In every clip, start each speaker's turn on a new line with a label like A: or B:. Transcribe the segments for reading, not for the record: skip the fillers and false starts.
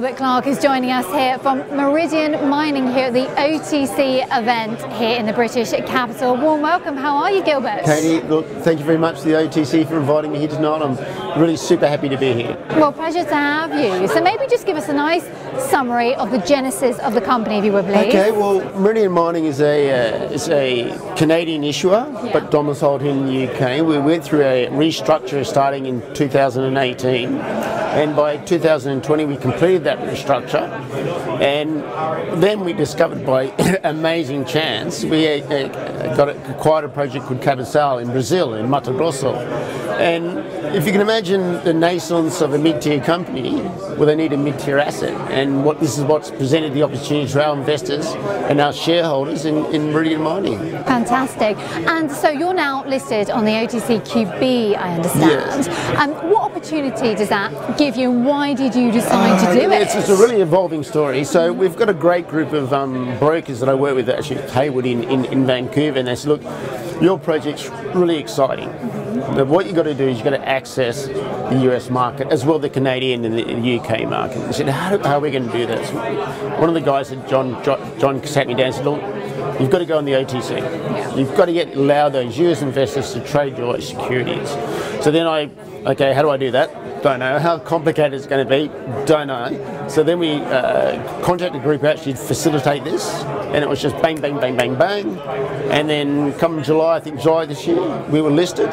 A: Gilbert Clark is joining us here from Meridian Mining here at the OTC event here in the British capital. Warm welcome. How are you, Gilbert?
B: Katie, look, thank you very much to the OTC for inviting me here tonight. I'm really super happy to be here.
A: Well, pleasure to have you. So maybe just give us a nice summary of the genesis of the company, if you would, please.
B: Okay, well, Meridian Mining is a Canadian issuer, but domiciled in the UK. We went through a restructure starting in 2018, and by 2020 we completed that restructure, and then we discovered by amazing chance we acquired a project called Cabaçal in Brazil, in Mato Grosso. And if you can imagine the naissance of a mid-tier company, well, they need a mid-tier asset, and this is what's presented the opportunity to our investors and our shareholders in Meridian Mining.
A: Fantastic. And so you're now listed on the OTCQB, I understand. Yes. What opportunity does that give you, and why did you decide to do it?
B: It's a really evolving story. So we've got a great group of brokers that I work with, actually Haywood in Vancouver, and they said, look, your project's really exciting. But what you've got to do is you've got to access the US market as well as the Canadian and the UK market. I said, how are we going to do this? One of the guys said, John sat me down and said, look, you've got to go on the OTC. Yeah. You've got to allow those US investors to trade your securities. So then okay, how do I do that? Don't know. How complicated it's going to be? Don't know. So then we contacted a group who actually facilitate this, and it was just bang, bang, bang, bang, bang. And then come July, I think July this year, we were listed.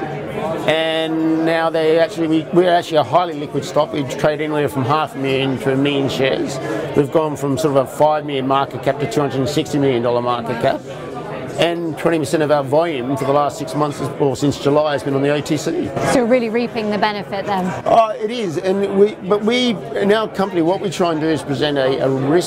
B: And now we're actually a highly liquid stock. We trade anywhere from 500,000 to 1 million shares. We've gone from sort of a 5 million market cap to $260 million market cap. And 20% of our volume for the last 6 months, or since July, has been on the OTC.
A: So really reaping the benefit then?
B: It is, and in our company, what we try and do is present a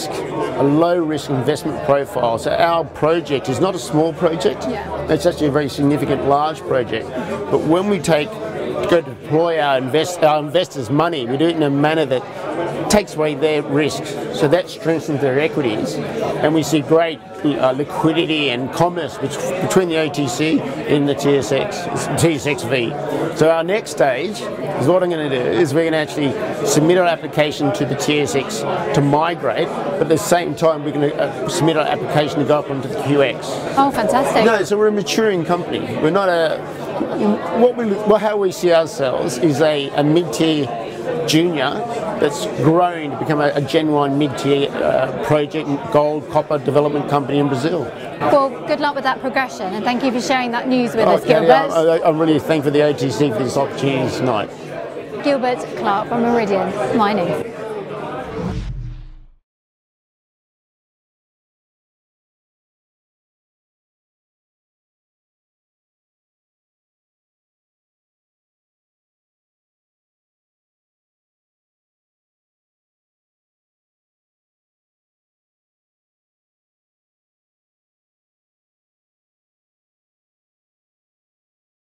B: low risk investment profile. So our project is not a small project. Yeah. It's actually a very significant, large project. But when we go to deploy our investors' money, we do it in a manner that takes away their risks, so that strengthens their equities, and we see great liquidity and commerce between the OTC and the TSX-V. So our next stage is what I'm going to do is we're going to actually submit our application to the TSX to migrate, but at the same time we're going to submit our application to go up onto the QX.
A: Oh, fantastic!
B: No, so we're a maturing company. We're not how we see ourselves is a mid-tier junior that's growing to become a genuine mid-tier project, gold, copper development company in Brazil.
A: Well, good luck with that progression, and thank you for sharing that news with us, Gilbert.
B: I'm really thankful for the OTC for this opportunity tonight.
A: Gilbert Clark from Meridian Mining.